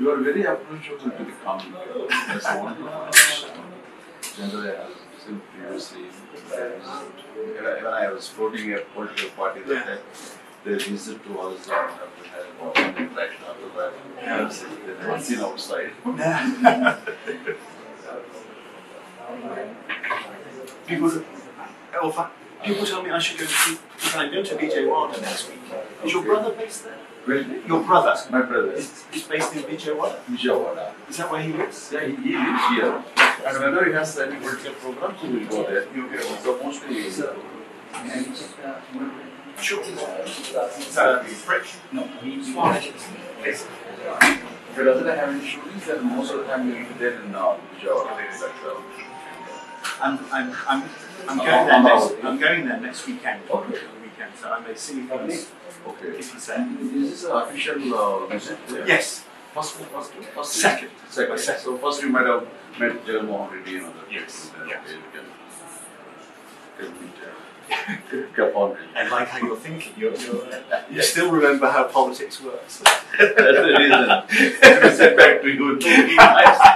You are very approachable to the common people. That's one generally I have seen previously. When I was voting a political party that time, they visit to us and we had an interaction after that. They never seen outside. People tell me I should go to see, because I'm going to BJ Wilder next week. Is your brother based there? Really? Your brother? My brother. Is based in BJ Wilder? Vijayawada. Is that where he lives? Yeah, he lives here. And whenever he has any political programs, he will go there. So mostly Sure. French? no, he's small. If he doesn't have any shootings, then most of the time he will be there in Vijayawada. I'm going there next weekend. Okay. So I may see him Okay. if he's there. Is this an official visit? Yes. First. Second. Second. So first you might have met Jagan already, you know. Yes. Okay, you can meet Pawan Kalyan. I like how you're thinking. You still remember how politics works. That's the reason. Let me send back to you in 2 weeks.